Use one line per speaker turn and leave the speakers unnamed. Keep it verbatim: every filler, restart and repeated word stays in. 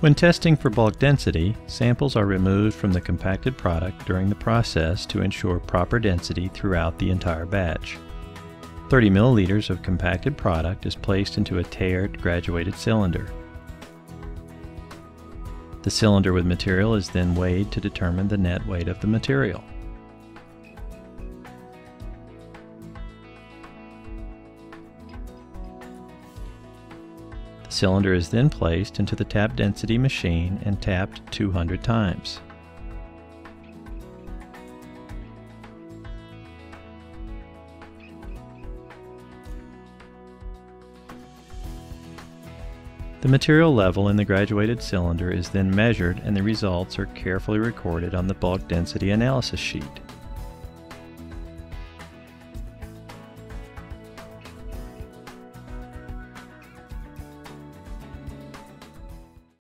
When testing for bulk density, samples are removed from the compacted product during the process to ensure proper density throughout the entire batch. thirty milliliters of compacted product is placed into a taired graduated cylinder. The cylinder with material is then weighed to determine the net weight of the material. The cylinder is then placed into the tap density machine and tapped two hundred times. The material level in the graduated cylinder is then measured and the results are carefully recorded on the bulk density analysis sheet.